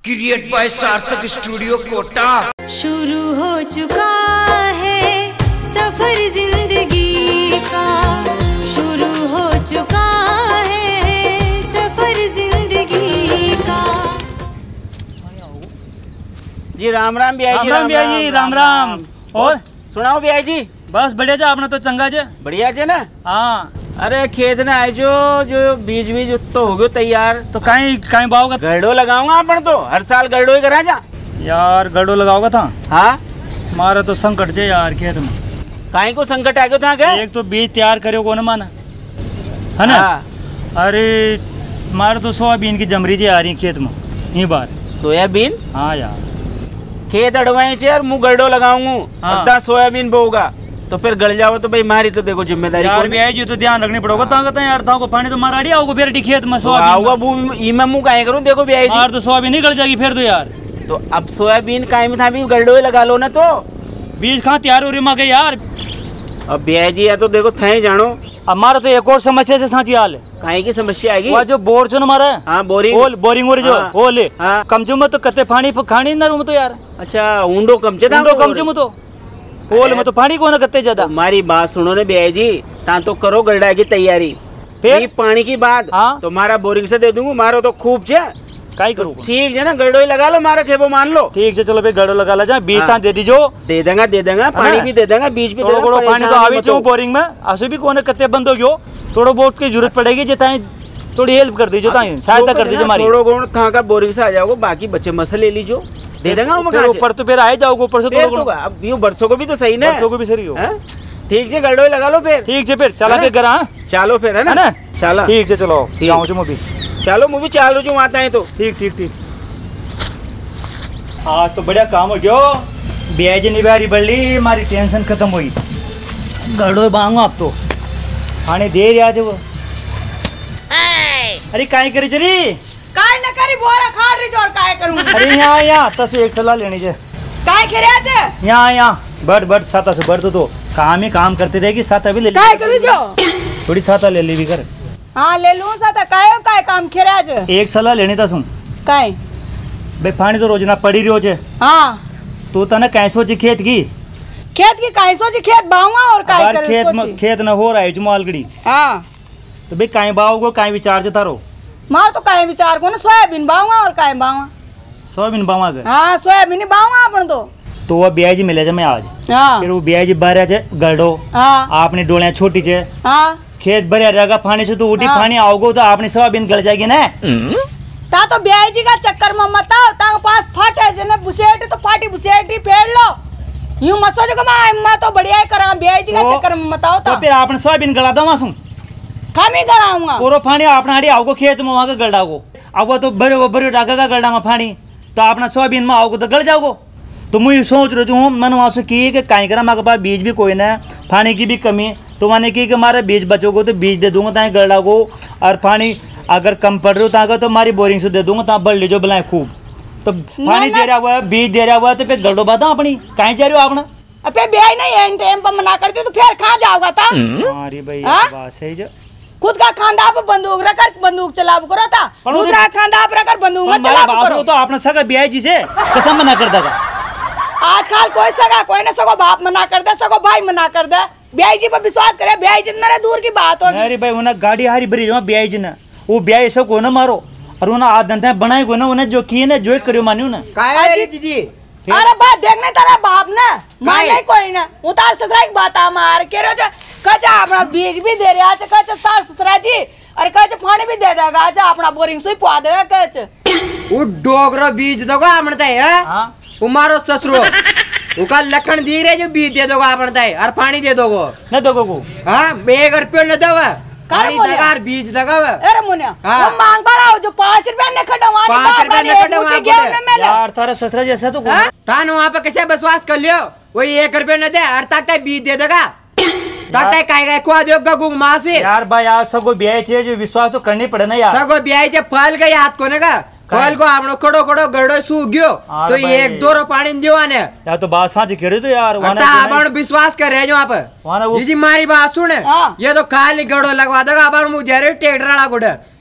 Create by Sarthak studio Kota. शुरू हो चुका है सफर जिंदगी का, शुरू हो चुका है सफर जिंदगी का। जी राम राम बिया जी। राम बिया जी, राम राम। और सुनाओ बिया जी। बस बढ़िया जा, अपना तो चंगा जे। बढ़िया जे ना। हाँ। अरे खेत ने आए जो बीज तो हो गयो तैयार, तो कहीं बाओगा? गड़ो लगाऊंगा अपन तो हर साल गड़ो ही करा जा। यार गड़ो लगाओगा था? हाँ मारा तो संकट जे यार खेत में। कहीं को संकट आ गयो था क्या? एक तो बीज तैयार करो को न माना है ना। हाँ। अरे मारा तो सोयाबीन की जमरी जे आ रही खेत में ये बार। सोयाबीन? हाँ यार खेत अड़वाई चे और मुँह गड़ो लगाऊंगा। हाँ। सोयाबीन बोगा तो फिर गड़ जाओ तो भाई मारी तो देखो जिम्मेदारी यार भी आई तो ध्यान रखनी पड़ेगा। ताकत यार था को पानी तो मारा आड़ी आओगे फिर खेत में सोयाबीन आऊंगा मैं मुंह काहे करूं। देखो भी आई यार तो सोयाबीन नहीं गड़ जाएगी फिर तो यार। तो अब सोयाबीन काहे में था भी गड़ो लगा लो ना, तो बीज कहाँ तैयार हो रही माँ के यार। अब बिया जी या तो देखो थे जानो। अब मारा तो एक और समस्या से साची हाल है। काहे की समस्या आएगी? वो जो बोर जो हमारा है। हाँ बोरिंग बोरिंग हो रही जो होल है। हाँ। कमजो में तो कते पानी खानी ना रूम तो यार। अच्छा ऊंडो कमचे था। कमजो में तो होल में तो पानी को ना कते ज्यादा। हमारी बात सुनो ने बिया जी, ता तो करो गड्ढा की तैयारी। फिर पानी की बात तुम्हारा बोरिंग से दे दूंगा। मारो तो खूब छे काई करूँ। ठीक है ना, गड्ढो ही लगा लो, मारा खेबो मान लो। ठीक है चलो भाई गड्ढो लगा ला जा। बीज ता दे दीजो। दे देंगा पानी भी दे देंगा, बीज भी दे देंगा। पानी तो आवी चो बोरिंग में आसु भी कोने कते बंद हो गयो। थोड़ा बहुत की जरूरत पड़ेगी जिताई थोड़ी हेल्प कर दीजिए, सहायता कर दीजिए हमारी। थोड़ा गुण कहाँ का बोरिंग से आ जाओगे, बाकी बच्चे मसल ले लीजिए दे देंगा। ऊपर तो फिर आए जाओगे ऊपर से तो अब यूं बरसों को भी तो सही ना, बरसों को भी सही हो। ठीक है गड्ढो लगा लो फिर। ठीक है फिर चला के घर। चलो फिर है ना चला। ठीक है चलो जाऊँ जो भी। चलो मूवी चालू जो आता है तो ठीक ठीक ठीक। आज तो बढ़िया काम हो गयो। ब्याज निभारी बढ़ली, हमारी टेंशन खत्म हुई। गड्ढो बांगो आप तो खाने दे रहा जो। अरे काहे करी जरी काय न करी बोरा खाड़ रही जोर काय करूं। अरे यहाँ तसु एक सलाह लेनी जे। काय करे आज यहाँ बड़ साता से बड़ तो काम ही काम करते रहेगी। साता भी ले ली। काय करू जो थोड़ी साता ले ली भी कर। हाँ ले लूं साता। काय काम खेरे आज। एक सलाह लेनी था सुन। काय भाई पानी तो रोजना पड़ी रही हो जे। हाँ तू तना कैसे सोची खेत की काय सोची खेत बाऊंगा और काय करे खेत न हो रहा है जुमाल गड़ी। हाँ तो भाई काय बाओगो काय विचार जे तारो। मार तो काय विचार को ना सोयाबीन बाऊंगा और काय बाऊंगा। सोयाबीन बावा गए। हाँ सोयाबीन ही बाऊंगा अपन तो वो ब्याज मिले जे मैं आज। हाँ फिर वो ब्याज बारह जे गड़ो। हाँ आपने डोलियां छोटी जे। हाँ खेत भरिया रहेगा पानी से तो उठी पानी आओगो तो आपने सोयाबीन गल जाएगी ना। ता तो ब्याज जी का चक्कर में मत आओ। ता पास फाटे जे ना बुसेट तो फाटी बुसेटी फेर लो। यूं मत सोचो मैं तो बढ़िया ही करा। ब्याज जी का चक्कर में मत आओ। तो फिर आपने सोयाबीन गला दो मासूम। खामी गड़ाऊंगा पूरा पानी आपने आड़ी आओगो खेत में वहां का गड़ाओगो। अब तो भरे डाकेगा गड्ढा में पानी तो अपना सोयाबीन में आओगो तो गड़ जाओगो। तो मुझे सोच रही हूँ मन वहां से की कि कहीं करा मेरे पास बीज भी कोई ना, पानी की भी कमी। तो मैंने की कि हमारे बीज बचोगो तो बीज दे दूंगा ताकि गड़ाओगो। और पानी अगर कम पड़ रही हो तो हमारी बोरिंग से दे दूंगा ता बढ़ लीजो बुलाए खूब। तो पानी दे रहा हुआ है, बीज दे रहा हुआ है, तो फिर गड़ो बात अपनी कहीं जा रहे हो आपने। अबे ब्याज नहीं एंड टाइम पर मना करती तो फिर कहाँ जाओगा था। अरे भाई बात सही जो। खुद का खांदा पर बंदूक रखकर बंदूक चलाव करो था, दूसरा खांदा पर रखकर बंदूक मत चलाव करो। तो आपने सगा ब्याज जी से कसम मना कर देगा। आजकल कोई सगा कोई ना सगो बाप मना कर दे, सगो भाई मना कर दे। ब्याज जी पर विश्वास करे, ब्याज जी ना दूर की बात होगी। अरे भाई उन्हें गाड़ी हारी भरी जो ब्याज जी ने वो ब्याज सब को ना मारो और उन्हें आदत है बनाई को ना उन्हें जो किए ना जो करियो मानियो ना। जी अरे बात देखने तेरा बाप ना माने कोई ना उतार ससुरा की बात आ मार के रो जो कचा अपना बीज भी दे रहा है। कच सार ससुरा जी और कच पानी भी दे देगा। अच्छा अपना बोरिंग से पवा देगा कच वो डोगरो बीज दोगा आपनता है। हां तुम्हारो ससुरो उका लखन दी रे जो बीज दे दोगा आपनता है और पानी दे दोगो न दोगो को। हां 1 रुपया न दोगा पानी देगा और बीज देगा। अरे मुन्या वो मांग बढ़ाओ जो 5 रुपया न खटवा 5 रुपया न खटवा यार थारा ससुरा जैसा तो तान वहां पे कैसे विश्वास कर लियो। वही 1 रुपया न दे और ताता बीज दे देगा। ताता काय को देगा गुग मां से। यार भाई यार सगो ब्याज है जो विश्वास तो करनी पड़े ना यार। सगो ब्याज फल गई हाथ को नेगा कल को आपनो कड़ो कड़ो गड़ो सूख गयो तो 1-2 पानी दियो आने। यार तो बात साच कह रहे तो यार अपन विश्वास कर रहे जो आप जी मारी बात सुने। ये तो खाली गड़ो लगवा देगा अपन मुझे ट्रैक्टर वाला गुड़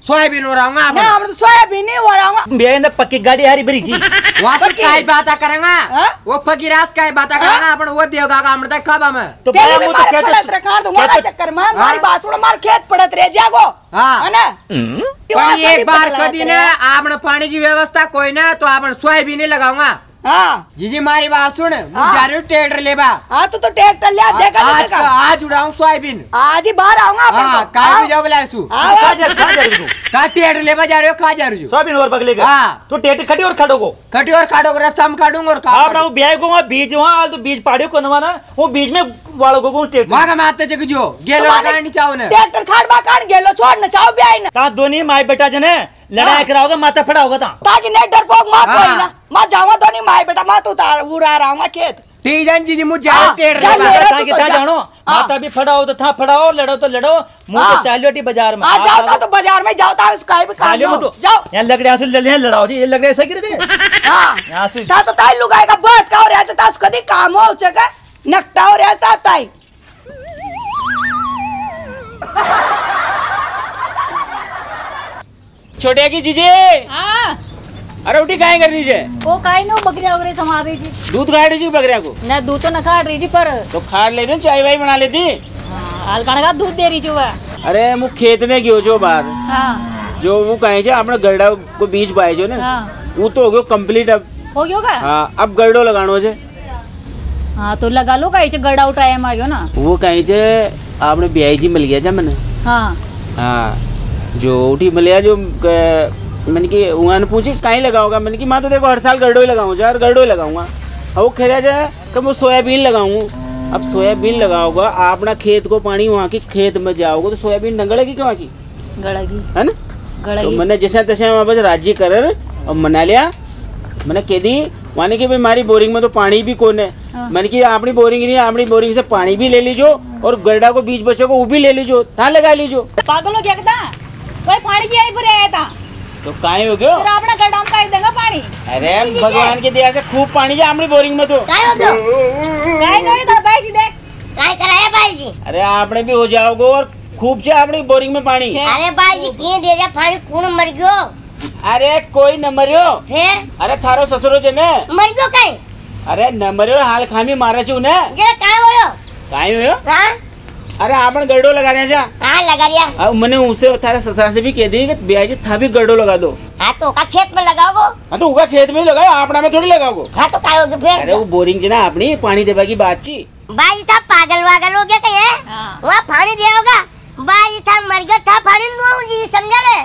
सोयाबीन हो रहा ना हम तो सोयाबीन नहीं हो रहा बे ने पक्की गाड़ी हारी भरी जी वहां से काय बात करेंगा वो फकीरास काय बात करेंगा अपन वो देगा का हमने कब हम तो बड़ा मुंह तो पड़त रखा दो मारा चक्कर में मारी बासुड़ मार खेत पड़त रह जागो हां है ना पर एक बार कदी ने आपने पानी की व्यवस्था कोई ना तो आपन सोयाबीन नहीं लगाऊंगा। हाँ जीजी मारी बात सुन मुझे जा रही हूँ ट्रैक्टर लेबा। हाँ तो ट्रैक्टर ले देखा आज उड़ाऊं सोयाबीन आज ही बाहर आऊंगा हाँ काय भी जाओ बुलाए सु कहां जा रही तू का ट्रैक्टर लेबा जा रहे हो कहां जा रही हो सोयाबीन और बगलेगा हाँ तो टेट खड़ी और खड़ोगो कटी और काटोगे रास्ता में काटूंगा और आप ना ब्याह को वहां बीज वहां तो बीज पाड़ियो कोनवाना वो बीज में वालों को टेट वहां का माते जग जो गेलो काटनी चाहो ने ट्रैक्टर खाड़बा काट गेलो छोड़ न चाहो ब्याह न ता दोनी माई बेटा जने लड़ाई कराओगे माथा फड़ाओगे ता ताकि नहीं डरपोक मार कोई ना मैं जाऊंगा दोनी माई बेटा मैं तो उतार उड़ा रहा खेत ठीक है जीजी मुझे जा ट्रैक्टर मेरा ताकि ता जानो माता भी फड़ाओ तो था फड़ाओ लड़ो तो लड़ो मुंह पे चालियोटी बाजार में आ जाओ तो बाजार में जाओ ता उसका भी काम जाओ यहां लकड़ियां से लड़े लड़ाओ जी ये लकड़े ऐसा गिर दे हां यहां से ता तो ताई लुगाई का बात का और ऐसा ता उसका दी काम हो चका नकटा और ऐसा ताई छोटे की जीजे हाँ अरे उठी काहे कर रही है वो काई नो बकरिया वगैरह संभाल रही जी दूध खा रही थी बकरिया को ना दूध तो न खा रही जी पर तो खा लेते चाय वाय बना लेती हल्का का दूध दे रही जो है अरे मु खेत में गयो जो बाहर हाँ जो वो कहे छे अपने गरडा को बीज पाए जो ने हाँ वो तो हो गयो कंप्लीट अब हो गयो का हाँ अब गरडो लगानो छे हाँ तो लगा लो कहीं गड़ा उठाया में आयो ना वो कहे छे आपने ब्याई जी मिल गया जा मैंने हाँ हाँ जो उठी मिलिया जो मैंने कि वहाँ ने पूछी कहीं लगाओगा मैंने कि माँ तो देखो हर साल गरडो ही लगाऊँ यार गरडो ही लगाऊंगा और वो कह रहा जाए कि मैं सोयाबीन लगाऊँ अब सोयाबीन लगाओगा अपना खेत को पानी वहाँ की खेत में जाओगे तो सोयाबीन न गड़ेगी क्यों की गड़ेगी है ना तो मैंने जैसा तैसा वहाँ बस राजी कर और मना लिया मैंने कह दी माने कि भाई हमारी बोरिंग में तो पानी भी कौन है मैंने कि अपनी बोरिंग नहीं अपनी बोरिंग से पानी भी ले लीजो और गड्ढा को बीज बच्चों को वो भी ले लीजो था लगा लीजो पागल हो गया था वही पानी की आई पर आया था तो काहे हो गयो फिर अपना गड्ढा में काहे देगा पानी अरे भगवान की दया से खूब पानी जा अपनी बोरिंग में तो काहे हो गयो काहे नहीं था भाई जी देख काय कराया भाई जी अरे आपने भी हो जाओगे और खूब जा अपनी बोरिंग में पानी अरे भाई जी किए दे रहा पानी कौन मर गयो अरे कोई न मरियो फिर अरे थारो ससुरो जे ने मर गयो कहीं अरे न मरियो हाल खामी मारा छू ने जरा काय होयो काहे हो हां अरे आपन गड्ढो लगा रहे जा हां लगा रिया अब मैंने उसे थारे ससुरा से भी कह दी कि ब्याह जी था भी गड्ढो लगा दो हां तो का खेत में लगाओगे हाँ तो उगा खेत में ही लगाओ आपना में थोड़ी लगाओगे हां तो काय होगे फिर अरे वो बोरिंग जी ना अपनी पानी देवा की बात छी भाई था पागल वागल हो गया कहीं वहां पानी दियोगा भाई था मर गया था पानी नो जी समझा ले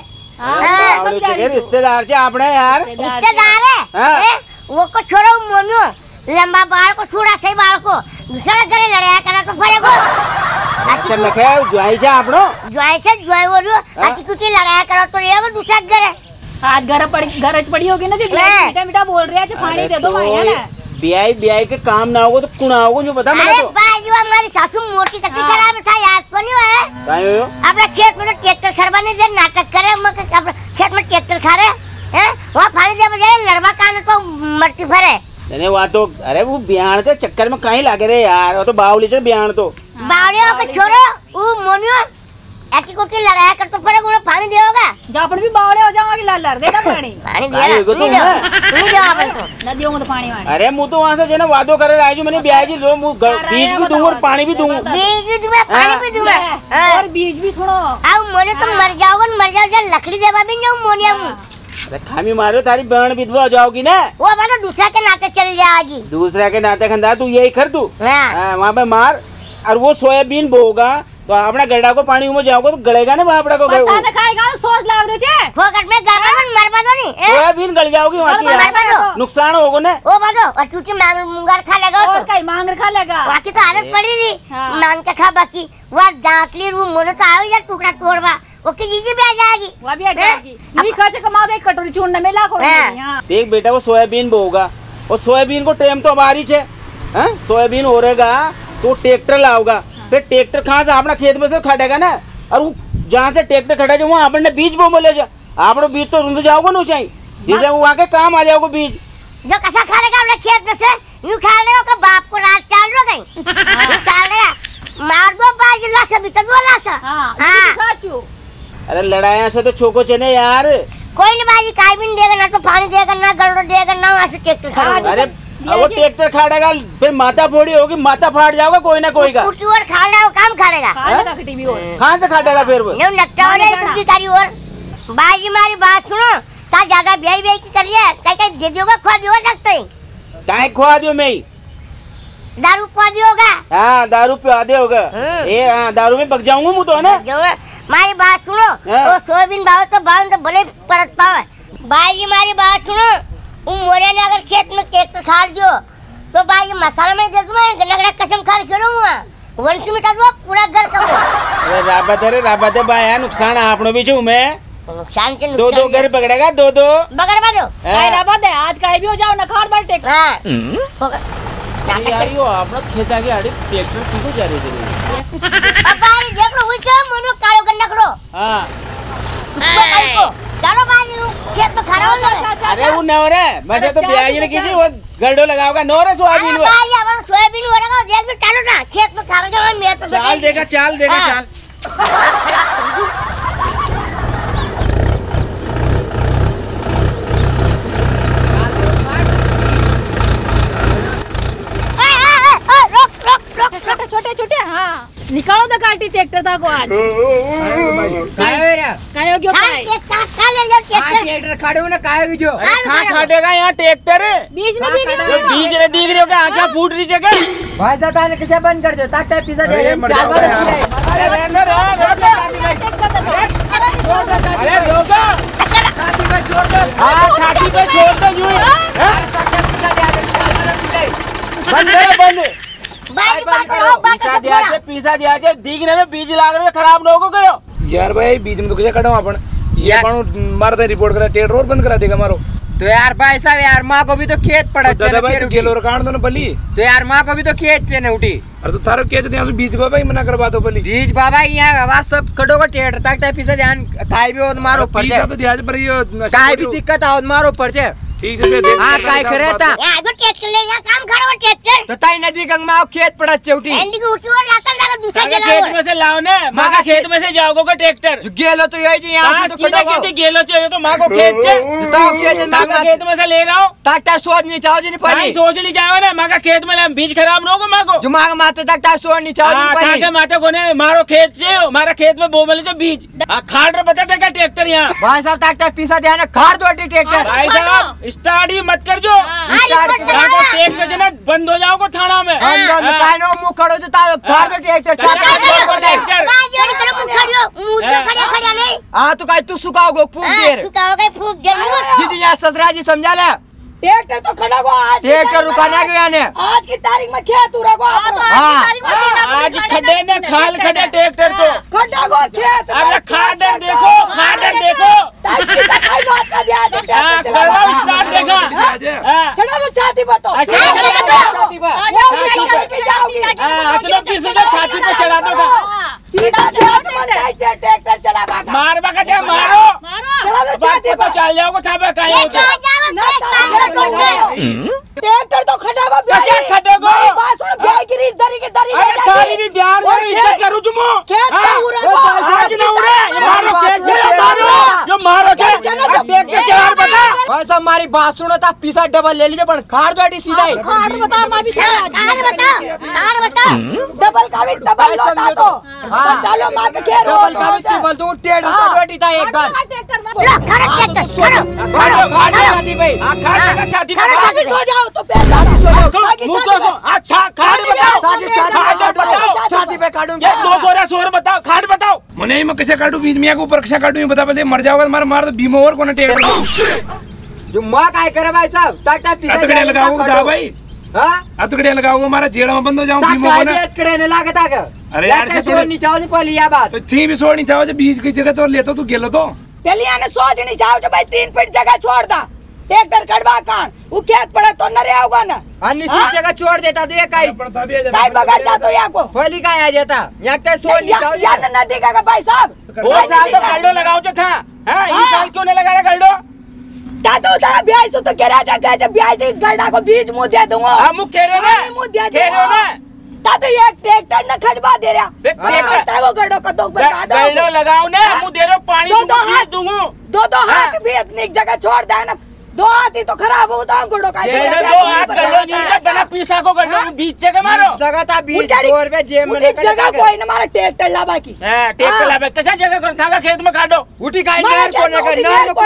रिश्तेदार से आपने यार रिश्तेदार है वो को छोड़ो मोनो लंबा बाल को छोड़ा सही बाल को दूसरा घरे लड़ाया करा तो फरेगो अच्छा नखे जुआई से आपनो जुआई हो रही आकी कुछ लड़ाया करो तो ये दूसरा घर आज घर पड़ी होगी ना जो मीठा मीठा बोल रहे हैं पानी दे दो भाई है ना ब्याई के काम ना होगा तो कुण आओगे जो बता अरे भाई जो हमारी सासू मोटी तकलीफ खराब था याद को नहीं है काहे हो अपना खेत में ट्रैक्टर खरबाने दे नाटक करे अपना खेत में ट्रैक्टर खा रहे हैं वहाँ पानी दे बजाय लड़वा कान को मरती भरे नहीं वहाँ तो अरे वो बिहान के चक्कर में कहीं लागे रे यार वो तो बावली से बिहान तो बावलियों को छोड़ो वो मोनियो ऐसी कोटी लड़ाया कर तो पड़ेगा उन्हें पानी देगा जब अपन भी बावड़े हो जाओगे लाल लाल देना पानी पानी दिया नहीं दो अपन को न दियोगे तो पानी वानी अरे मुँह तो वहाँ से जो वादो करे रहा जो मैंने ब्याह जी लो बीज भी दूँ और पानी भी दूँ बीज भी दूँ पानी भी दूँ और बीज भी सुनो अब मोने तो मर जाओगे लकड़ी देवा भी नहीं मोनिया अरे खामी मारो तारी बहन विधवा हो जाओगी ना वो मतलब दूसरा के नाते चल जाएगी दूसरा के नाते खंदा तू यही कर तू वहाँ पे मार और वो सोयाबीन बोगा तो अपना गड्ढा को पानी में जाओगे तो गलेगा ना बापड़ा को खाएगा सोच लाग दे फोकट में गरमा मरवा दो नहीं सोयाबीन गल जाओगी वहाँ की नुकसान होगा ना ओ बाजो और टूटी मुंगार खा लेगा और कहीं मांग खा लेगा बाकी तो आदत पड़ी थी मांग के खा बाकी वह दांतली रू मोनो तो आओ या टुकड़ा तोड़वा ओके जीजी भी आ जाएगी वो भी आ जाएगी नहीं खर्च कमा दे कटोरी चूरने में लाखों देख बेटा वो सोयाबीन बोगा और सोयाबीन को टाइम तो बारिश है सोयाबीन हो रहेगा तो ट्रैक्टर लाओगा फिर ट्रैक्टर कहाँ से अपना खेत में से खटेगा ना और वो जहाँ से ट्रैक्टर खटा जाए वहाँ अपने बीज बो बोले जा आपने बीज तो रुंध जाओगे ना उसे जिसे वहाँ के काम आ जाओगे बीज जो कसा खा लेगा अपने खेत में से यूँ खा लेगा का बाप को रात चाल लो गई चाल लेगा मार दो बाज लाशा भी तो दो लाशा हाँ अरे लड़ाया से तो छोको चने यार। कोई नहीं भाई, काय भी नहीं देगा, ना तो पानी देगा, ना गलड़ो देगा, ना वहाँ से ट्रैक्टर खड़ा होगा। अरे अब वो ट्रैक्टर खाड़ेगा फिर माथा फोड़ी होगी, माथा फाट जाओगा कोई ना कोई का। कुटी और खाना वो काम खाड़ेगा। कहाँ से खाटेगा फिर वो? नहीं लगता हो रही कुटी कारी और। भाई जी मेरी बात सुनो, ता ज्यादा ब्याह ब्याह की करिए, कहीं दे दियोगा, खुआ दियोगा सकते हैं। कहीं खुआ दियो मैं दारू खुआ दियोगा? हाँ दारू पिला दे होगा। हाँ दारू में पक जाऊंगा मुँह तो है ना। मारी बात सुनो, तो सोयाबीन भाव तो भाव तो भले परत पावे। भाई जी मेरी बात सुनो, वो मोरे ने अगर खेत में ट्रैक्टर खाड़ दियो तो भाई मसाला में दे दूंगा, गन्ना कसम खा करूंगा, वंश मिटा दो पूरा घर का। अरे राबत है भाई, नुकसान आपनो भी छू मैं। नुकसान के दो घर पकड़ेगा, दो बगड़ बाजो। राबत है, आज का भी हो जाओ ना खाड़ बार ट्रैक्टर। हां यार यो अपना खेत आगे आड़ी ट्रैक्टर क्यों जा रही है? भाई देख लो उल्टा मनो कालो गन्ना करो। हां उसको चलो भाई खेत में खड़ा हो। अरे वो नवरे वैसे तो ब्याज ने कीजिए, वो गड्ढो लगाओगा नवरे सोयाबीन वो। भाई अब सोयाबीन हो रहा है, देख लो चलो ना खेत में खड़ा जाओ मेरे पे। चाल देगा चाल। छोटे हाँ निकालो दा काटी ट्रैक्टर था को आज। काय हो गयो काय? ट्रैक्टर खड़े हो ना, काय हो जो? कहाँ खाटेगा यहाँ ट्रैक्टर? बीज नहीं दिख रहा। बीज ने दिख रही हो क्या? आँखें फूट रही जगह। भाई साहब आने कैसे बंद कर दो, ताकि पिज़्ज़ा दे दे। चार बार अरे रोका छाती पे छोड़ दो। हाँ छाती पे छोड़ दो यूं ही। बंद करो बंद। पीसा दिया छे दिखने में बीज लाग रहे खराब न हो गयो यार। भाई बीज में तो कैसे कटाऊं अपन? ये अपन मारते रिपोर्ट करा, ट्रैक्टर और बंद करा देगा मारो। तो यार भाई साहब यार माँ को भी तो खेत पड़ा दादा भाई गेलो काट दो ना बली। तो यार माँ को भी तो खेत चेने उठी। अरे तो थारो खेत दे बीज बाबा ही मना करवा दो बली। बीज बाबा यहाँ आवाज सब कटोगा ट्रैक्टर तक पीछे ध्यान काय भी हो मारो पीछे तो ध्यान पर ये काय भी दिक्कत आओ मारो परचे। ठीक है दे। हां काय करे ता यार वो ट्रैक्टर ले जा काम करो ट्रैक्टर। तो ताई नदी गंग में खेत पड़ा चौटी। एंडी को उठी और लाकर लगा दूसरा खेत में से लाओ ने, मां का खेत में से जाओगे का ट्रैक्टर। गेलो तो यही जी यहां से तो कटोगा। खेती गेलो चाहिए तो मां को खेत छे। तो खेत में से ले रहा हूं। ताकता सोच नहीं चाहो जी नहीं पड़ी। नहीं सोच नहीं जाओ ना, मां का खेत में बीज खराब न होगा मां को। जो मां माते ताकता सोच नहीं चाहो जी पड़ी। ताके माते कोने मारो खेत से, हमारा खेत में बोमले तो बीज खाड़ रे पता तेरा ट्रैक्टर यहां। भाई साहब ताकता पीछा ध्यान खाड़ दो ट्रैक्टर। भाई साहब स्टार्ट ही मत कर जो ट्रैक्टर से ना बंद हो जाओगे थाना में। मुँह खड़ो तो खाड़ दो ट्रैक्टर। हाँ तो काय तू सुखाओगे फूक देर। फूक देर जी यहाँ ससरा जी समझा ले। ट्रैक्टर तो खड़ा को आज ट्रैक्टर रुकाना गया ने आज की तारीख में खेत उरा को। आज खड्डे ने खाल खड्डे ट्रैक्टर तो खड्डा को खेत। अरे खाडर देखो स्टार्ट देखा। चढ़ा दो छाती पर तो छाती पे चढ़ा दो ट्रैक्टर चला मार बका मारो चढ़ा दो छाती पर चल जाओगे था ट्रैक्टर तो खड़ा को खड्डे को सुन ब्याह की रीत दरी के दरी अरे तारी भी ब्याह करो इज्जत करूं तुम खेत का उरा को आज ना उरे ये मारो खेत जो मारो देख के चार बता। बस हमारी बात सुनो था पीसा डबल ले लीजिए पर खाड़ दो अटी सीधा ही। खाड़ बता मां भी कार बता डबल का भी डबल लोटा तो चलो मां के खेर डबल का भी डबल दूं टेढ़ दो अटी था एक बार। छाती पे छाती पे सो जाओ तो पैर अच्छा खाड़ बताओ छाती पे काटूंगा 200 बताओ खाड़ बताओ मने मैं कैसे काटू बीज में को परीक्षा काटू बता बता मर जाओगे मार तो बीमो और कोने ट्रैक्टर जो मां काय करे भाई साहब ताकता पीसा अतकड़े लगाओगे दा भाई। हां अतकड़े लगाओगे हमारा जेड़ में बंद हो जाऊं बीमो को ना। अतकड़े ने लागता का अरे यार से छोड़ नहीं चाहो जी पहली या बात तो थी भी छोड़ नहीं चाहो बीज की जगह तो लेतो तू गेलो तो पहले आने सोच नहीं चाहो जो भाई 3 फीट जगह छोड़ दा ट्रैक्टर कड़वा कान वो खेत पड़ा तो न रहा होगा ना। अन्य जगह छोड़ देता तो ये काई बगड़ जातो यहाँ को पहली का आ जाता यहाँ के सोच नहीं चाहो यार न देगा भाई साहब। वो साल तो गल्डो लगाओ जो था हां इस साल क्यों नहीं लगाया गल्डो दादू दा ब्याह तो कह रहा जा जब ब्याह गड्ढा को बीज मुंह दे दूंगा। हम कह रहे ना ता तो ये ट्रैक्टर न खड़वा दे रहा ट्रैक्टर को गड्ढो का तो बता दो गड्ढो लगाओ ना मुंह दे रहा पानी दो हाथ दूंगा दो हाथ भी इतनी एक जगह छोड़ दे ना दो हाथ ही तो खराब होता है गड्ढो का दो हाथ गड्ढो नहीं बना पीसा को गड्ढो बीच जगह मारो जगह था बीच दौर में जेब में एक जगह कोई ना मारा ट्रैक्टर ला बाकी ट्रैक्टर ला बाकी कैसा जगह कौन था खेत में काटो उठी का नहर को लेकर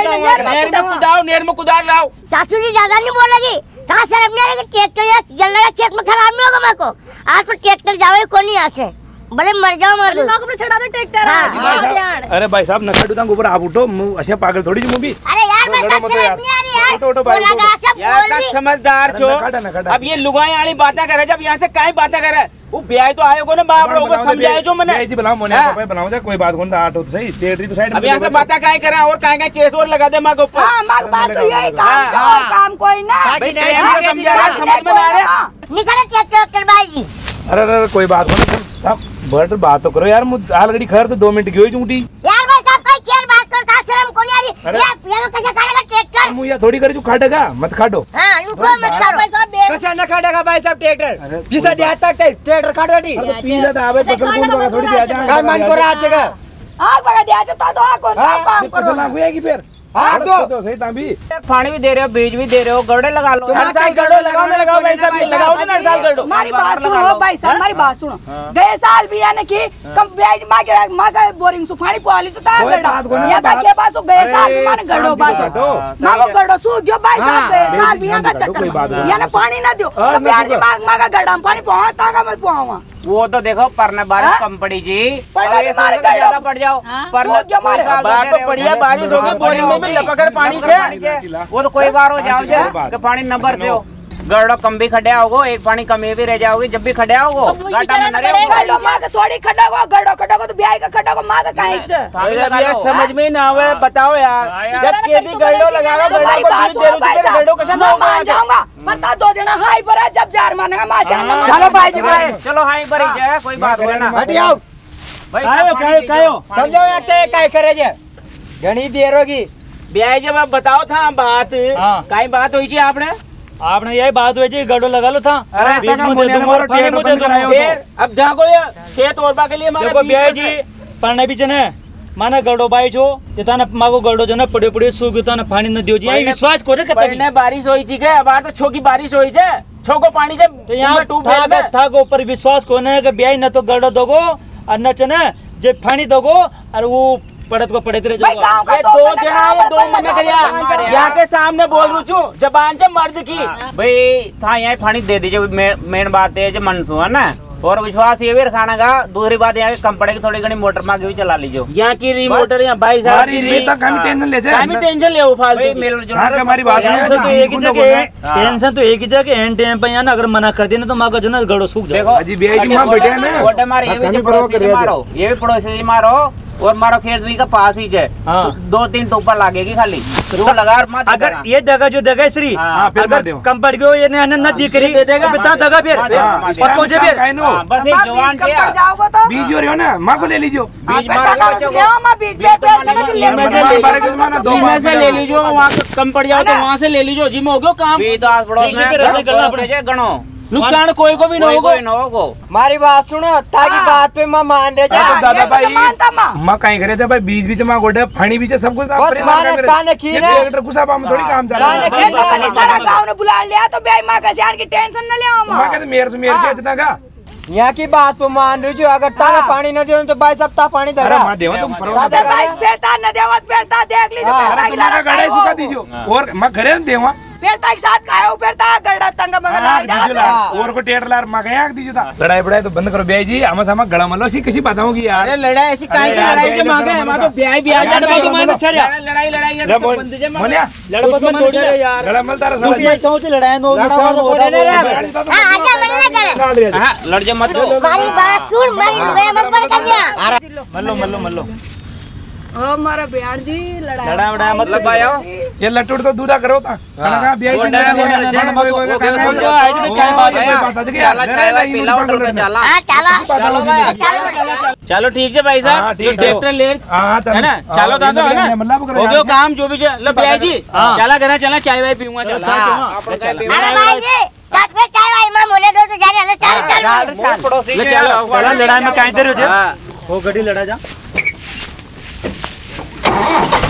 नहर में कुदार लाओ सासू जी ज्यादा नहीं बोलेगी कहाँ शर्म नहीं आएगी ट्रैक्टर जलने खेत में खराब नहीं होगा मेरे को आज तो ट्रैक्टर जाओ कौन नहीं यहाँ से भले मर जाओ मर ऊपर चढ़ा दे ट्रैक्टर अरे भाई साहब नखा डूता ऊपर आप उठो ऐसे पागल थोड़ी जी भी अरे यार मैं शर्म नहीं आ रही यार उठो भाई यार समझदार छो अब ये लुगाई वाली बातें करे जब यहाँ से काई बातें करे वो ब्याह तो आयोगो ने बाप लोगों को समझाए जो मैंने जी बनाओ मोने पापा बनाओ जा कोई बात कोन आटो सही तेरी तो साइड अब यहाँ से बातें काई करा और काई केस और लगा दे मां के ऊपर हां मां बात तो यही काम कोई ना भाई समझा रहा समझ में आ रहा निकले ट्रैक्टर भाई जी अरे कोई बात नहीं साहब बट बात तो करो यार ऑलरेडी खैर तो 2 मिनट की हुई चूंटी यार भाई साहब कोई क्या बात करता शर्म को नहीं आ रही यार कैसे काटेगा ट्रैक्टर मुझे थोड़ी कर जो खाटेगा मत खाटो हां रुको मत करो भाई साहब कैसे न खाटेगा भाई साहब ट्रैक्टर पिसा दिया तक ट्रैक्टर काट बेटी अरे पीला था भाई फसल कौन का थोड़ी दिया जा काय मन को रात जगह आग बगा दिया तो आ कौन काम करो फसल लागू है कि फिर हां तो सही ताबी पानी भी दे रहे हो बीज भी दे रहे हो गड्ढे लगा लो हर साल गड्ढो लगाओ ना लगाओ भाई साहब लगाओ ना हर साल गड्ढो हमारी बात सुनो भाई साहब हमारी बात सुनो गए साल भी यानी कि कम ब्याज मां का बोरिंग से पानी पाली से ता गड्ढा यहां का के पास गए साल भी माने गड्ढो बात मां को गड्ढो सूख गयो भाई साहब गए साल भी यहां का चक्कर यानी पानी ना दियो तो प्यार जी मां का गड्ढा में पानी पहुंचा ताका मत पहुंचा वो तो देखो परने बारिश कम पड़ी जी ज्यादा पड़ जाओ बार तो बढ़िया बारिश होगी बोरिंग में भी लपकर पानी छे वो तो कोई बार हो जाओ कि पानी नंबर से हो गड्ढो कम भी खड्या होगो एक पानी कमी भी रह जाओगी जब भी खड्या होगो घाटा में न रहोगे गड्ढो मां का थोड़ी खड्डा को गड्ढो खड्डा को तो ब्याह का खड्डा को मां का काहे छ समझ में ना आवे बताओ यार जब केदी गड्ढो लगा लो गड्ढो को बीज दे रहे गड्ढो कैसे ना होगा जाऊंगा बता दो जना हाई पर है जब जार मानेगा माशाल्लाह चलो भाई जी भाई चलो हाई पर ही जाए कोई बात है ना हट आओ भाई कायो समझो यार ते काय करे जे घणी देर होगी ब्याह जब आप बताओ था बात काई बात हुई थी आपने यही बात हुई थी गड्ढो लगा लो था अरे बीच में दे दूंगा और पानी मुझे दूंगा फिर अब जागो ये खेत ओरबा के लिए देखो ब्याह जी पढ़ने भी चने माने गड्ढो बाई छो जितना मागो गड्ढो जने पड़े पड़े सूख गयो ना पानी न दियो जी यही विश्वास करे कतई पहले बारिश होई छी के अब तो छोकी बारिश होई छे छोको पानी जब तो यहां था को ऊपर विश्वास कोने के ब्याह न तो गड्ढो दोगो और न चने जे पानी दोगो और वो पड़त को पड़े रह जाओगे दो जना ये दो मना करिया यहाँ के सामने बोल रही छू जबान से मर्द की भाई था यहाँ पानी दे दीजिए मेन बात है जो मनसू है ना और विश्वास ये भी रखाना का दूसरी बात यहाँ के कम पड़ेगी थोड़ी घनी मोटर मांग भी चला लीजिए यहाँ की रिमोटर यहाँ भाई साहब टेंशन ले टेंशन ले हमारी बात टेंशन तो एक ही जगह एंड टाइम पे यहाँ अगर मना कर देना तो माँ का जो ना गड़ो सूख जाएगा ये भी पड़ोसी मारो और मारो खेत भी का पास ही है 2-3 टोपा लागेगी खाली तो लगा मत अगर ये जगह जो जगह श्री अगर कम पड़ गयो ये न दिख रही बता दगा फिर पक्को जे फिर बस एक जवान के जाओगे तो बीज हो रही हो ना मां को ले लीजिए बीज मां से ले लीजिए वहाँ कम पड़ जाओ तो वहाँ से ले लीजिए जिम हो गयो काम गणो नुकसान कोई को भी न होगो मारी बात सुनो ताकि बात पे मां मान रहे जा दादा भाई मां कहीं करे थे भाई बीज भी मां गोडे फणी भी सब कुछ बस माने काने की ने ट्रैक्टर गुस्सा में थोड़ी काम चल रहा है सारा गांव ने बुला लिया तो बेई मां का जान की टेंशन न ले मां कहते मेरे से मेरे के इतना का यहाँ की बात पे मान रही जो अगर तारा पानी न दे तो भाई सब ता पानी देगा मां देवा तुम भाई पेटा न देवा पेटा देख लीजिए पेटा गिला गाड़ी सुखा दीजियो और मां घरे न देवा पेटा के साथ खाओ पेटा गड़ा तंग मंगल आ और को टेटर लार मां गया दीजियो था लड़ाई बड़ाई तो बंद करो ब्याह जी हम हम गड़ा मलो सी किसी बात होगी यार अरे लड़ाई ऐसी काहे की लड़ाई जे मांगे हम तो ब्याह जाता तो मैंने छड़िया लड़ाई है बंद जे मोनिया लड़को तो छोड़ दे यार गड़ा मल तारा उसमें चौथ लड़ाई नो नुकसान होता है आजा मत करे हां लड़ जे मत मारी बात सुन मारी मत पर कन्या मल्लो ओ मारा बिहार जी लड़ा मतलब आयो ये लटुड़ तो दूधा करो था खाना का ब्याह चलो ठीक है भाई साहब ट्रैक्टर ले है ना चलो दादा है ना हो गयो काम जो भी लो ब्याह जी चला घर चला चाय वाय पीऊंगा अरे भाई जी साथ में चाय वाय मां मोले दो तो जाने हले चाल पड़ोसी ले चलो लड़ाई में काहे दे रहे हो हाँ। वो गड्डी लड़ा जा